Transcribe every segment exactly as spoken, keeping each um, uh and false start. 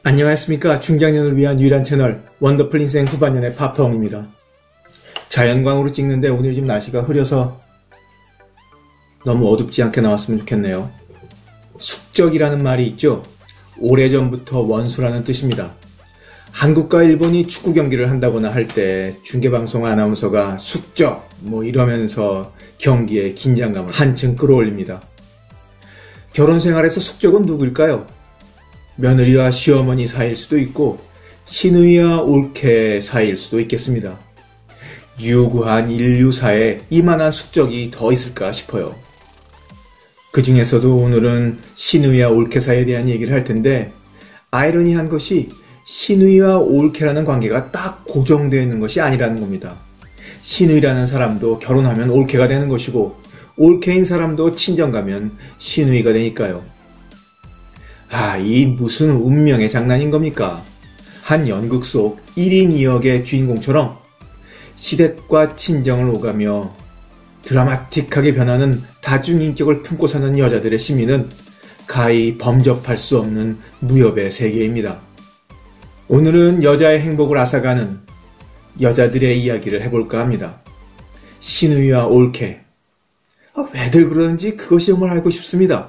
안녕하십니까. 중장년을 위한 유일한 채널 원더풀 인생 후반년의 파파홍입니다. 자연광으로 찍는데 오늘 좀 날씨가 흐려서 너무 어둡지 않게 나왔으면 좋겠네요. 숙적이라는 말이 있죠. 오래전부터 원수라는 뜻입니다. 한국과 일본이 축구 경기를 한다거나 할 때 중계방송 아나운서가 숙적 뭐 이러면서 경기의 긴장감을 한층 끌어올립니다. 결혼 생활에서 숙적은 누구일까요? 며느리와 시어머니 사이일 수도 있고 시누이와 올케 사이일 수도 있겠습니다. 유구한 인류사에 이만한 숙적이 더 있을까 싶어요. 그 중에서도 오늘은 시누이와 올케 사이에 대한 얘기를 할 텐데, 아이러니한 것이 시누이와 올케라는 관계가 딱 고정되어 있는 것이 아니라는 겁니다. 시누이라는 사람도 결혼하면 올케가 되는 것이고, 올케인 사람도 친정 가면 시누이가 되니까요. 아, 이 무슨 운명의 장난인 겁니까? 한 연극 속 일 인 이 역의 주인공처럼 시댁과 친정을 오가며 드라마틱하게 변하는 다중인격을 품고 사는 여자들의 심리는 가히 범접할 수 없는 무협의 세계입니다. 오늘은 여자의 행복을 앗아가는 여자들의 이야기를 해볼까 합니다. 시누이와 올케. 아, 왜들 그러는지 그것이 정말 알고 싶습니다.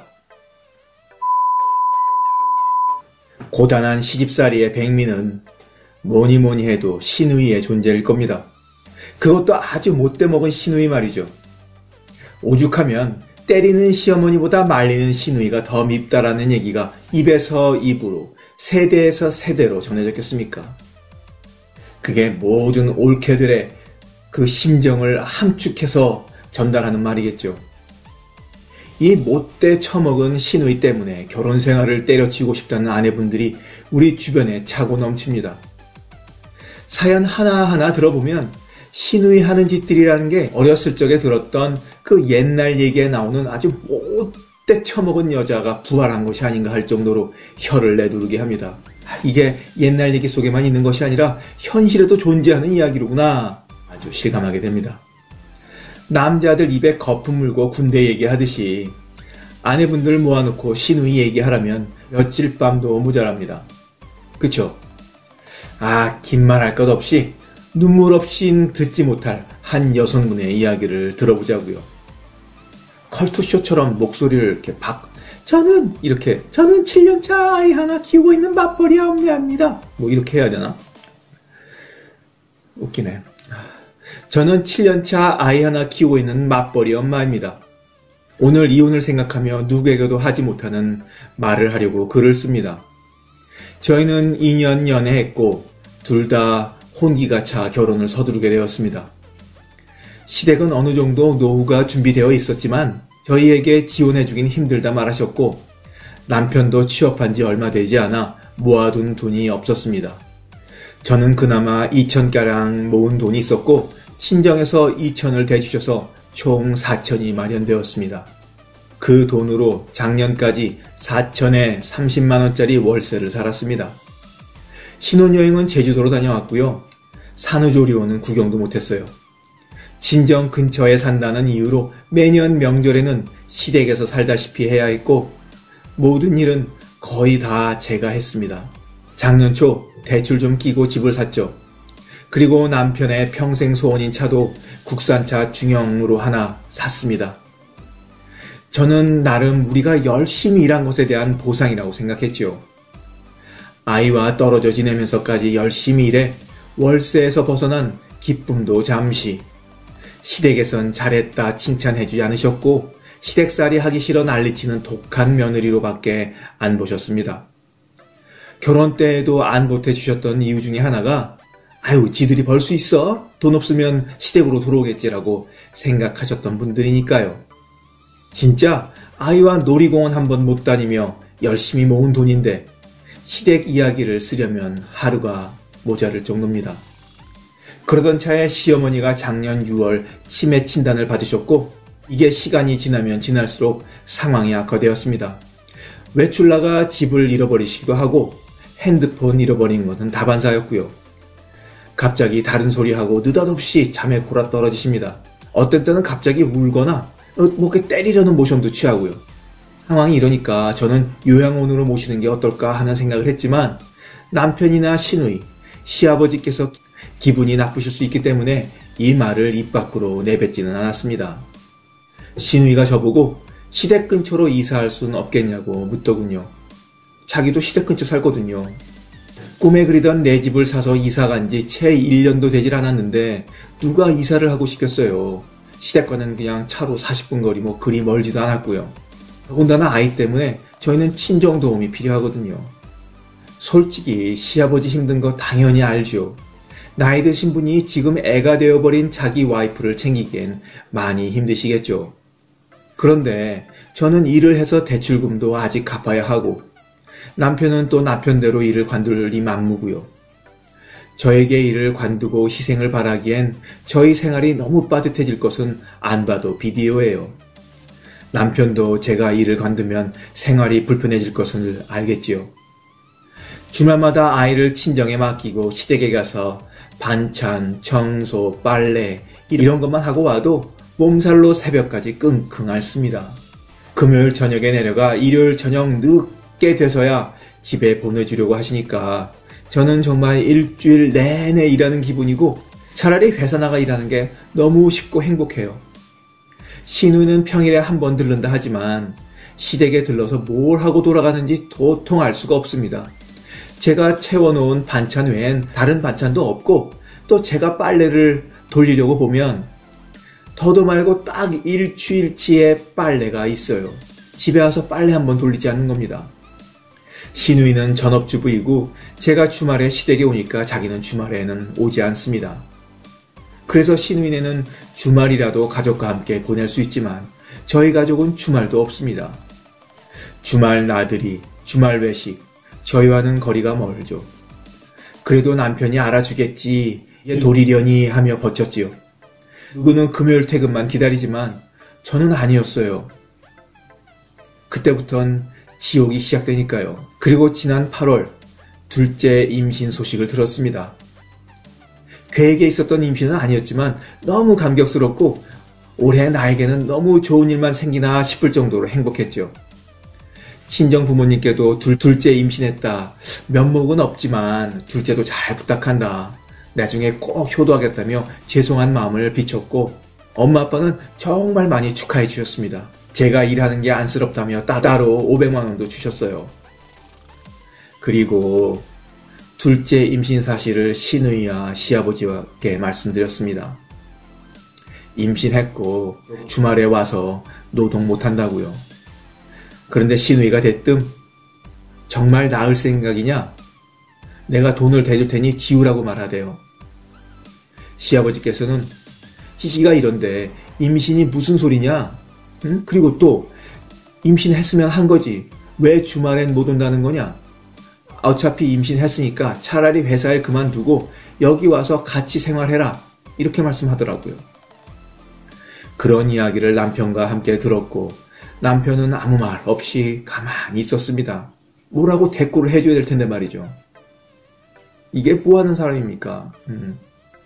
고단한 시집살이의 백미는 뭐니 뭐니 해도 시누이의 존재일 겁니다. 그것도 아주 못돼 먹은 시누이 말이죠. 오죽하면 때리는 시어머니보다 말리는 시누이가 더 밉다라는 얘기가 입에서 입으로, 세대에서 세대로 전해졌겠습니까? 그게 모든 올케들의 그 심정을 함축해서 전달하는 말이겠죠. 이 못돼 처먹은 시누이 때문에 결혼 생활을 때려치우고 싶다는 아내분들이 우리 주변에 차고 넘칩니다. 사연 하나하나 들어보면 시누이 하는 짓들이라는 게 어렸을 적에 들었던 그 옛날 얘기에 나오는 아주 못돼 처먹은 여자가 부활한 것이 아닌가 할 정도로 혀를 내두르게 합니다. 이게 옛날 얘기 속에만 있는 것이 아니라 현실에도 존재하는 이야기로구나. 아주 실감하게 됩니다. 남자들 입에 거품 물고 군대 얘기하듯이 아내분들 모아놓고 시누이 얘기하라면 며칠 밤도 모자랍니다. 그쵸? 아, 긴 말 할 것 없이 눈물 없인 듣지 못할 한 여성분의 이야기를 들어보자고요. 컬투쇼처럼 목소리를 이렇게 박, 저는 이렇게, 저는 칠 년차 아이 하나 키우고 있는 맞벌이 엄마입니다. 뭐 이렇게 해야 되나? 웃기네. 저는 칠 년차 아이 하나 키우고 있는 맞벌이 엄마입니다. 오늘 이혼을 생각하며 누구에게도 하지 못하는 말을 하려고 글을 씁니다. 저희는 이 년 연애했고 둘 다 혼기가 차 결혼을 서두르게 되었습니다. 시댁은 어느 정도 노후가 준비되어 있었지만 저희에게 지원해주긴 힘들다 말하셨고, 남편도 취업한 지 얼마 되지 않아 모아둔 돈이 없었습니다. 저는 그나마 이천가량 모은 돈이 있었고 친정에서 이천을 대주셔서 총 사천이 마련되었습니다. 그 돈으로 작년까지 사천에 삼십만 원짜리 월세를 살았습니다. 신혼여행은 제주도로 다녀왔고요. 산후조리원은 구경도 못했어요. 친정 근처에 산다는 이유로 매년 명절에는 시댁에서 살다시피 해야 했고, 모든 일은 거의 다 제가 했습니다. 작년 초 대출 좀 끼고 집을 샀죠. 그리고 남편의 평생 소원인 차도 국산차 중형으로 하나 샀습니다. 저는 나름 우리가 열심히 일한 것에 대한 보상이라고 생각했죠. 아이와 떨어져 지내면서까지 열심히 일해 월세에서 벗어난 기쁨도 잠시. 시댁에선 잘했다 칭찬해주지 않으셨고 시댁살이 하기 싫어 난리치는 독한 며느리로밖에 안 보셨습니다. 결혼 때에도 안 보태주셨던 이유 중에 하나가 아유, 지들이 벌 수 있어? 돈 없으면 시댁으로 들어오겠지라고 생각하셨던 분들이니까요. 진짜 아이와 놀이공원 한번 못 다니며 열심히 모은 돈인데 시댁 이야기를 쓰려면 하루가 모자랄 정도입니다. 그러던 차에 시어머니가 작년 유월 치매 진단을 받으셨고, 이게 시간이 지나면 지날수록 상황이 악화되었습니다. 외출 나가 집을 잃어버리시기도 하고 핸드폰 잃어버린 것은 다반사였고요. 갑자기 다른 소리하고 느닷없이 잠에 골아 떨어지십니다. 어떤 때는 갑자기 울거나 뭐 이렇게 때리려는 모션도 취하고요. 상황이 이러니까 저는 요양원으로 모시는 게 어떨까 하는 생각을 했지만 남편이나 시누이, 시아버지께서 기분이 나쁘실 수 있기 때문에 이 말을 입 밖으로 내뱉지는 않았습니다. 시누이가 저보고 시댁 근처로 이사할 수는 없겠냐고 묻더군요. 자기도 시댁 근처 살거든요. 꿈에 그리던 내 집을 사서 이사 간 지 채 일 년도 되질 않았는데 누가 이사를 하고 싶겠어요. 시댁과는 그냥 차로 사십 분 거리, 뭐 그리 멀지도 않았고요. 더군다나 아이 때문에 저희는 친정 도움이 필요하거든요. 솔직히 시아버지 힘든 거 당연히 알죠. 나이 드신 분이 지금 애가 되어버린 자기 와이프를 챙기기엔 많이 힘드시겠죠. 그런데 저는 일을 해서 대출금도 아직 갚아야 하고 남편은 또 남편대로 일을 관둘 이 만무고요. 저에게 일을 관두고 희생을 바라기엔 저희 생활이 너무 빠듯해질 것은 안 봐도 비디오예요. 남편도 제가 일을 관두면 생활이 불편해질 것을 알겠지요. 주말마다 아이를 친정에 맡기고 시댁에 가서 반찬, 청소, 빨래 이런 것만 하고 와도 몸살로 새벽까지 끙끙 앓습니다. 금요일 저녁에 내려가 일요일 저녁 늦게 돼서야 집에 보내주려고 하시니까 저는 정말 일주일 내내 일하는 기분이고 차라리 회사 나가 일하는 게 너무 쉽고 행복해요. 시누이는 평일에 한 번 들른다 하지만 시댁에 들러서 뭘 하고 돌아가는지 도통 알 수가 없습니다. 제가 채워놓은 반찬 외엔 다른 반찬도 없고 또 제가 빨래를 돌리려고 보면 더도 말고 딱 일주일치의 빨래가 있어요. 집에 와서 빨래 한번 돌리지 않는 겁니다. 시누이는 전업주부이고 제가 주말에 시댁에 오니까 자기는 주말에는 오지 않습니다. 그래서 시누이네는 주말이라도 가족과 함께 보낼 수 있지만 저희 가족은 주말도 없습니다. 주말 나들이, 주말 외식, 저희와는 거리가 멀죠. 그래도 남편이 알아주겠지, 돌리려니 하며 버텼지요. 누구는 금요일 퇴근만 기다리지만 저는 아니었어요. 그때부턴 지옥이 시작되니까요. 그리고 지난 팔월 둘째 임신 소식을 들었습니다. 계획에 있었던 임신은 아니었지만 너무 감격스럽고 올해 나에게는 너무 좋은 일만 생기나 싶을 정도로 행복했죠. 친정 부모님께도 둘, 둘째 임신했다. 면목은 없지만 둘째도 잘 부탁한다. 나중에 꼭 효도하겠다며 죄송한 마음을 비췄고 엄마 아빠는 정말 많이 축하해 주셨습니다. 제가 일하는 게 안쓰럽다며 따로 오백만 원도 주셨어요. 그리고 둘째 임신 사실을 시누이와 시아버지께 말씀드렸습니다. 임신했고 주말에 와서 노동 못한다고요. 그런데 시누이가 대뜸 정말 낳을 생각이냐? 내가 돈을 대줄 테니 지우라고 말하대요. 시아버지께서는 시시가 이런데 임신이 무슨 소리냐? 응? 그리고 또 임신했으면 한 거지. 왜 주말엔 못 온다는 거냐? 어차피 임신했으니까 차라리 회사에 그만두고 여기 와서 같이 생활해라. 이렇게 말씀하더라고요. 그런 이야기를 남편과 함께 들었고 남편은 아무 말 없이 가만히 있었습니다. 뭐라고 대꾸를 해줘야 될 텐데 말이죠. 이게 뭐하는 사람입니까? 음.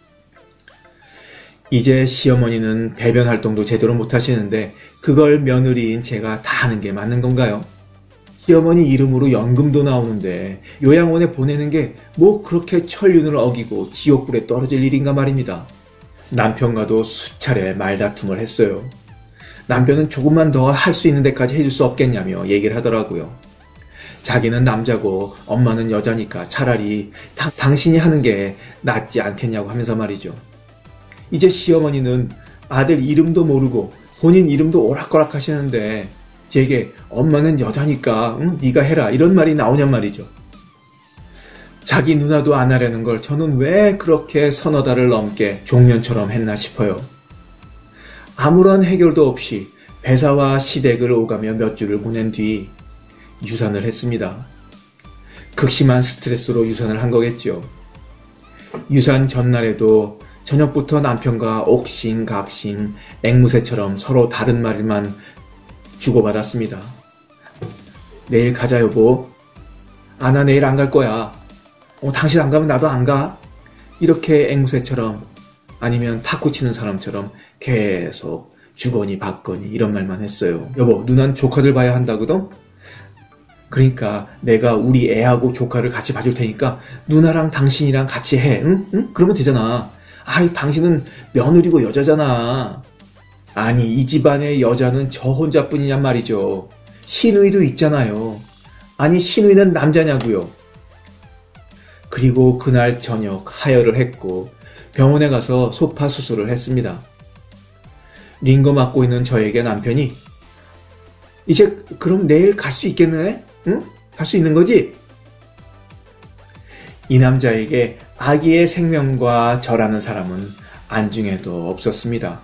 이제 시어머니는 배변 활동도 제대로 못하시는데 그걸 며느리인 제가 다 하는 게 맞는 건가요? 시어머니 이름으로 연금도 나오는데 요양원에 보내는 게 뭐 그렇게 천륜을 어기고 지옥불에 떨어질 일인가 말입니다. 남편과도 수차례 말다툼을 했어요. 남편은 조금만 더 할 수 있는 데까지 해줄 수 없겠냐며 얘기를 하더라고요. 자기는 남자고 엄마는 여자니까 차라리 다, 당신이 하는 게 낫지 않겠냐고 하면서 말이죠. 이제 시어머니는 아들 이름도 모르고 본인 이름도 오락가락 하시는데 제게 엄마는 여자니까 응? 네가 해라 이런 말이 나오냔 말이죠. 자기 누나도 안 하려는 걸 저는 왜 그렇게 서너 달을 넘게 종년처럼 했나 싶어요. 아무런 해결도 없이 배사와 시댁을 오가며 몇 주를 보낸 뒤 유산을 했습니다. 극심한 스트레스로 유산을 한 거겠죠. 유산 전날에도 저녁부터 남편과 옥신각신 앵무새처럼 서로 다른 말만 주고받았습니다. 내일 가자 여보. 아, 나 내일 안 갈 거야. 어, 당신 안 가면 나도 안 가. 이렇게 앵무새처럼 아니면 탁구 치는 사람처럼 계속 주거니 받거니 이런 말만 했어요. 여보, 누난 조카들 봐야 한다거든? 그러니까 내가 우리 애하고 조카를 같이 봐줄 테니까 누나랑 당신이랑 같이 해. 응? 응? 그러면 되잖아. 아이, 당신은 며느리고 여자잖아. 아니, 이 집안의 여자는 저 혼자뿐이냔 말이죠. 시누이도 있잖아요. 아니, 시누이는 남자냐고요. 그리고 그날 저녁 하혈을 했고 병원에 가서 소파 수술을 했습니다. 링거 맞고 있는 저에게 남편이 이제 그럼 내일 갈 수 있겠네? 응? 갈 수 있는 거지? 이 남자에게 아기의 생명과 저라는 사람은 안중에도 없었습니다.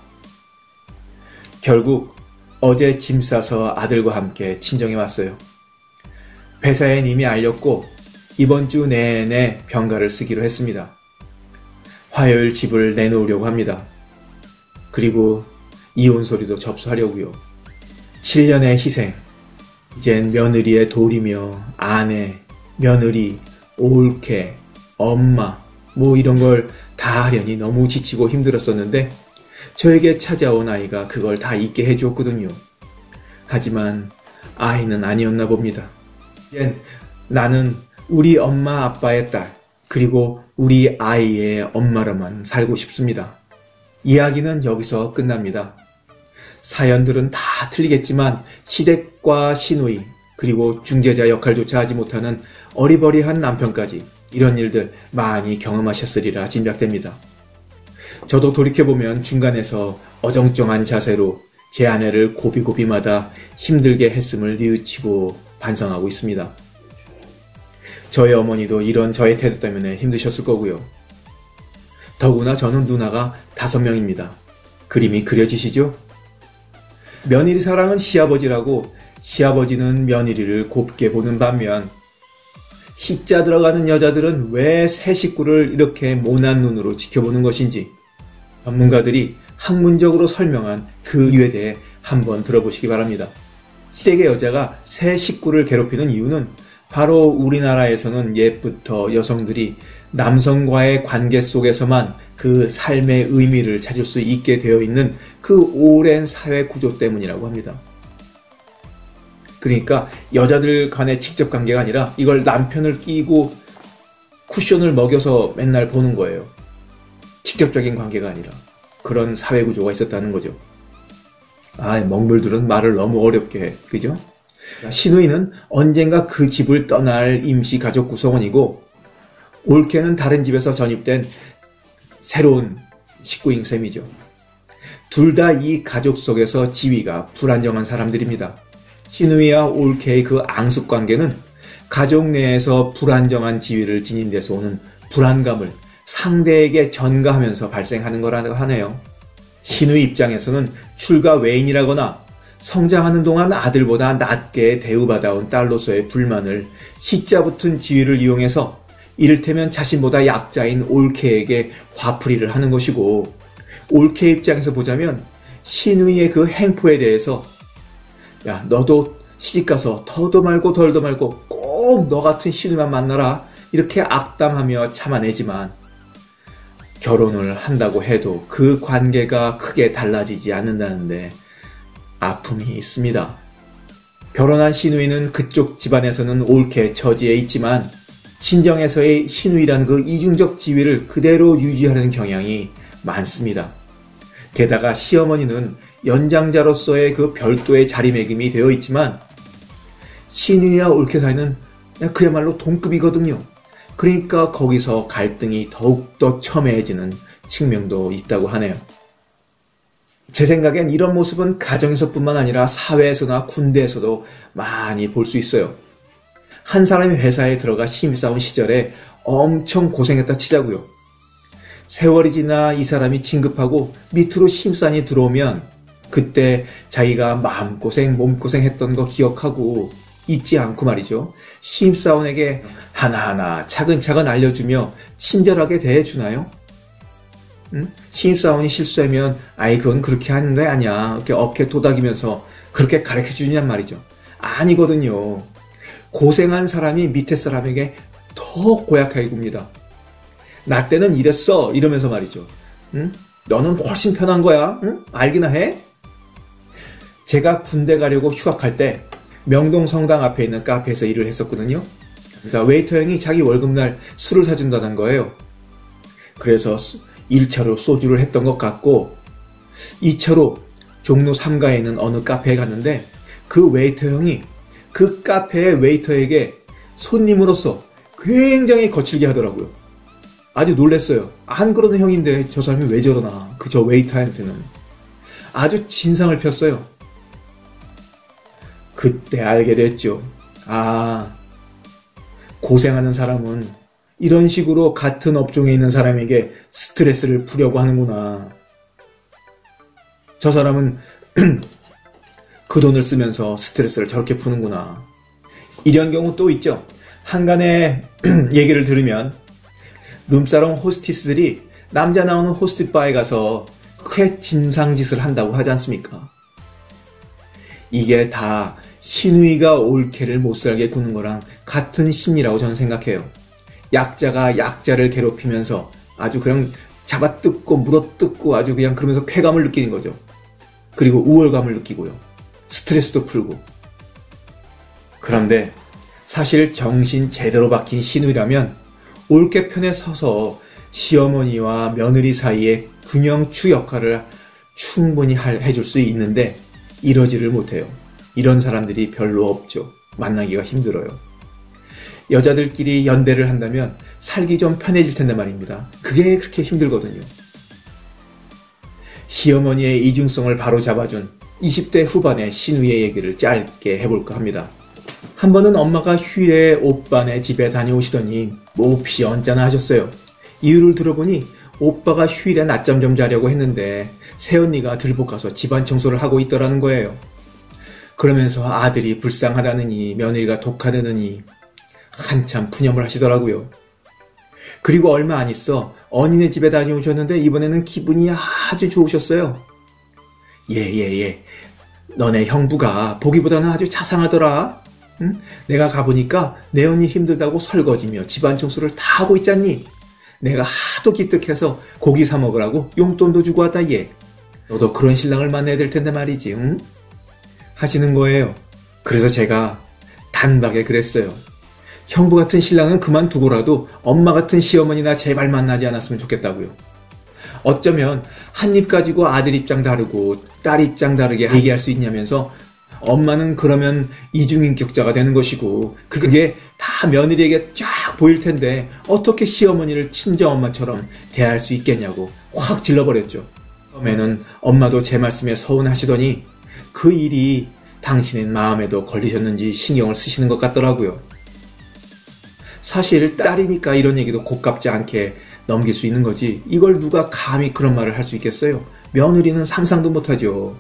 결국 어제 짐 싸서 아들과 함께 친정에 왔어요. 회사엔 이미 알렸고 이번 주 내내 병가를 쓰기로 했습니다. 화요일 집을 내놓으려고 합니다. 그리고 이혼 소리도 접수하려고요. 칠 년의 희생, 이젠 며느리의 돌이며 아내, 며느리, 올케, 엄마 뭐 이런 걸 다 하려니 너무 지치고 힘들었었는데 저에게 찾아온 아이가 그걸 다 잊게 해주었거든요. 하지만 아이는 아니었나 봅니다. 이젠 나는 우리 엄마 아빠의 딸, 그리고 우리 아이의 엄마로만 살고 싶습니다. 이야기는 여기서 끝납니다. 사연들은 다 틀리겠지만 시댁과 시누이, 그리고 중재자 역할조차 하지 못하는 어리버리한 남편까지 이런 일들 많이 경험하셨으리라 짐작됩니다. 저도 돌이켜보면 중간에서 어정쩡한 자세로 제 아내를 고비고비마다 힘들게 했음을 뉘우치고 반성하고 있습니다. 저희 어머니도 이런 저의 태도 때문에 힘드셨을 거고요. 더구나 저는 누나가 다섯 명입니다. 그림이 그려지시죠? 며느리 사랑은 시아버지라고 시아버지는 며느리를 곱게 보는 반면 시자 들어가는 여자들은 왜 새 식구를 이렇게 모난 눈으로 지켜보는 것인지 전문가들이 학문적으로 설명한 그 이유에 대해 한번 들어보시기 바랍니다. 시댁의 여자가 새 식구를 괴롭히는 이유는 바로 우리나라에서는 옛부터 여성들이 남성과의 관계 속에서만 그 삶의 의미를 찾을 수 있게 되어 있는 그 오랜 사회 구조 때문이라고 합니다. 그러니까 여자들 간의 직접 관계가 아니라 이걸 남편을 끼고 쿠션을 먹여서 맨날 보는 거예요. 직접적인 관계가 아니라 그런 사회 구조가 있었다는 거죠. 아, 먹물들은 말을 너무 어렵게 해. 그죠? 시누이는 언젠가 그 집을 떠날 임시 가족 구성원이고 올케는 다른 집에서 전입된 새로운 식구인 셈이죠. 둘 다 이 가족 속에서 지위가 불안정한 사람들입니다. 시누이와 올케의 그 앙숙 관계는 가족 내에서 불안정한 지위를 지닌 데서 오는 불안감을 상대에게 전가하면서 발생하는 거라고 하네요. 시누이 입장에서는 출가 외인이라거나 성장하는 동안 아들보다 낮게 대우받아온 딸로서의 불만을 시자 붙은 지위를 이용해서 이를테면 자신보다 약자인 올케에게 화풀이를 하는 것이고, 올케 입장에서 보자면 시누이의 그 행포에 대해서 야, 너도 시집가서 더도 말고 덜도 말고 꼭 너 같은 시누이만 만나라 이렇게 악담하며 참아내지만 결혼을 한다고 해도 그 관계가 크게 달라지지 않는다는데 아픔이 있습니다. 결혼한 시누이는 그쪽 집안에서는 올케 처지에 있지만 친정에서의 시누이란 그 이중적 지위를 그대로 유지하려는 경향이 많습니다. 게다가 시어머니는 연장자로서의 그 별도의 자리매김이 되어 있지만 시누이와 올케 사이는 그야말로 동급이거든요. 그러니까 거기서 갈등이 더욱더 첨예해지는 측면도 있다고 하네요. 제 생각엔 이런 모습은 가정에서뿐만 아니라 사회에서나 군대에서도 많이 볼 수 있어요. 한 사람이 회사에 들어가 신입사원 시절에 엄청 고생했다 치자고요. 세월이 지나 이 사람이 진급하고 밑으로 신입사원이 들어오면 그때 자기가 마음고생, 몸고생했던 거 기억하고 잊지 않고 말이죠. 신입사원에게 하나하나 차근차근 알려주며 친절하게 대해주나요? 응? 신입사원이 실수하면 아이 그건 그렇게 하는 거 아니야. 이렇게 어깨 도닥이면서 그렇게 가르쳐주냔 말이죠. 아니거든요. 고생한 사람이 밑에 사람에게 더 고약하게 굽니다. 나 때는 이랬어 이러면서 말이죠. 응? 너는 훨씬 편한 거야. 응? 알기나 해? 제가 군대 가려고 휴학할 때 명동 성당 앞에 있는 카페에서 일을 했었거든요. 그러니까 웨이터 형이 자기 월급날 술을 사준다는 거예요. 그래서 일 차로 소주를 했던 것 같고, 이 차로 종로 삼 가에 있는 어느 카페에 갔는데 그 웨이터 형이 그 카페의 웨이터에게 손님으로서 굉장히 거칠게 하더라고요. 아주 놀랐어요. 안 그러는 형인데 저 사람이 왜 저러나. 그 저 웨이터한테는 아주 진상을 폈어요. 그때 알게 됐죠. 아, 고생하는 사람은 이런 식으로 같은 업종에 있는 사람에게 스트레스를 풀려고 하는구나. 저 사람은 그 돈을 쓰면서 스트레스를 저렇게 푸는구나. 이런 경우 또 있죠. 한간에 얘기를 들으면 룸사롱 호스티스들이 남자 나오는 호스트바에 가서 쾌 진상짓을 한다고 하지 않습니까? 이게 다 신우이가 올케를 못살게 구는 거랑 같은 심리라고 저는 생각해요. 약자가 약자를 괴롭히면서 아주 그냥 잡아뜯고 물어뜯고 아주 그냥 그러면서 쾌감을 느끼는 거죠. 그리고 우월감을 느끼고요. 스트레스도 풀고. 그런데 사실 정신 제대로 박힌 신우이라면 올케 편에 서서 시어머니와 며느리 사이에 균형추 역할을 충분히 해줄 수 있는데 이러지를 못해요. 이런 사람들이 별로 없죠. 만나기가 힘들어요. 여자들끼리 연대를 한다면 살기 좀 편해질 텐데 말입니다. 그게 그렇게 힘들거든요. 시어머니의 이중성을 바로 잡아준 이십 대 후반의 신우의 얘기를 짧게 해볼까 합니다. 한 번은 엄마가 휴일에 오빠네 집에 다녀오시더니 몹시 언짢아 하셨어요. 이유를 들어보니 오빠가 휴일에 낮잠 좀 자려고 했는데 새언니가 들볶아서 집안 청소를 하고 있더라는 거예요. 그러면서 아들이 불쌍하다느니 며느리가 독하다느니 한참 푸념을 하시더라고요. 그리고 얼마 안 있어 언니네 집에 다녀오셨는데 이번에는 기분이 아주 좋으셨어요. 예예예 예, 예. 너네 형부가 보기보다는 아주 자상하더라. 응? 내가 가보니까 내 언니 힘들다고 설거지며 집안 청소를 다 하고 있잖니. 내가 하도 기특해서 고기 사 먹으라고 용돈도 주고 왔다 얘. 너도 그런 신랑을 만나야 될 텐데 말이지. 응? 하시는 거예요. 그래서 제가 단박에 그랬어요. 형부 같은 신랑은 그만두고라도 엄마 같은 시어머니나 제발 만나지 않았으면 좋겠다고요. 어쩌면 한 입 가지고 아들 입장 다르고 딸 입장 다르게 얘기할 수 있냐면서 엄마는 그러면 이중인격자가 되는 것이고 그게 다 며느리에게 쫙 보일 텐데 어떻게 시어머니를 친정엄마처럼 대할 수 있겠냐고 확 질러버렸죠. 처음에는 엄마도 제 말씀에 서운하시더니 그 일이 당신의 마음에도 걸리셨는지 신경을 쓰시는 것 같더라고요. 사실 딸이니까 이런 얘기도 고깝지 않게 넘길 수 있는 거지 이걸 누가 감히 그런 말을 할 수 있겠어요? 며느리는 상상도 못하죠.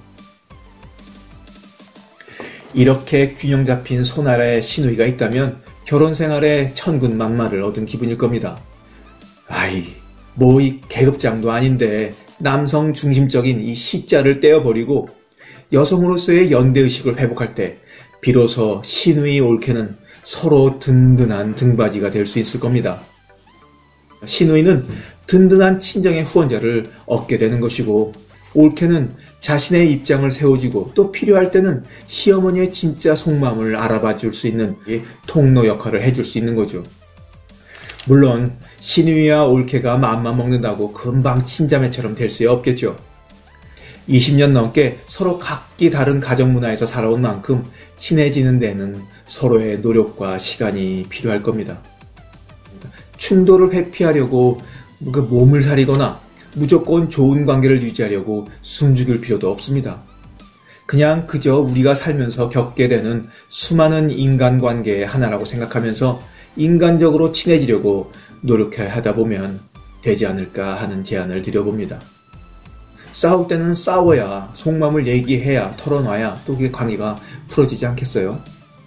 이렇게 균형 잡힌 손아래에 신우이가 있다면 결혼생활에 천군만마를 얻은 기분일 겁니다. 아이, 뭐 이 계급장도 아닌데 남성 중심적인 이 시자를 떼어버리고 여성으로서의 연대의식을 회복할 때 비로소 신우이 올케는 서로 든든한 등받이가 될 수 있을 겁니다. 신우이는 든든한 친정의 후원자를 얻게 되는 것이고 올케는 자신의 입장을 세워주고 또 필요할 때는 시어머니의 진짜 속마음을 알아봐 줄 수 있는 통로 역할을 해줄 수 있는 거죠. 물론 신우이와 올케가 마음만 먹는다고 금방 친자매처럼 될 수 없겠죠. 이십 년 넘게 서로 각기 다른 가정문화에서 살아온 만큼 친해지는 데는 서로의 노력과 시간이 필요할 겁니다. 충돌을 회피하려고 몸을 사리거나 무조건 좋은 관계를 유지하려고 숨죽일 필요도 없습니다. 그냥 그저 우리가 살면서 겪게 되는 수많은 인간관계의 하나라고 생각하면서 인간적으로 친해지려고 노력해야 하다 보면 되지 않을까 하는 제안을 드려봅니다. 싸울 때는 싸워야 속마음을 얘기해야 털어놔야 또 그게 관계가 풀어지지 않겠어요?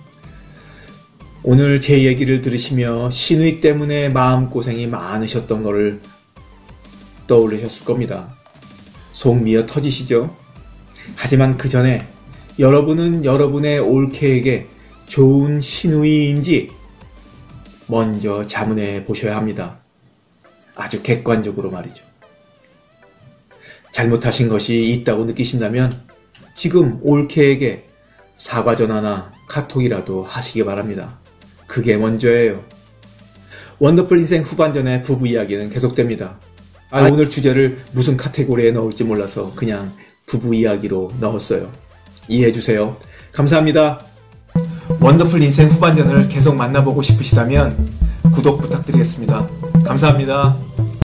오늘 제 얘기를 들으시며 신우이 때문에 마음고생이 많으셨던 거를 떠올리셨을 겁니다. 속 미어 터지시죠? 하지만 그 전에 여러분은 여러분의 올케에게 좋은 신우이인지 먼저 자문해 보셔야 합니다. 아주 객관적으로 말이죠. 잘못하신 것이 있다고 느끼신다면 지금 올케에게 사과 전화나 카톡이라도 하시기 바랍니다. 그게 먼저예요. 원더풀 인생 후반전의 부부 이야기는 계속됩니다. 아, 아, 오늘 주제를 무슨 카테고리에 넣을지 몰라서 그냥 부부 이야기로 넣었어요. 이해해주세요. 감사합니다. 원더풀 인생 후반전을 계속 만나보고 싶으시다면 구독 부탁드리겠습니다. 감사합니다.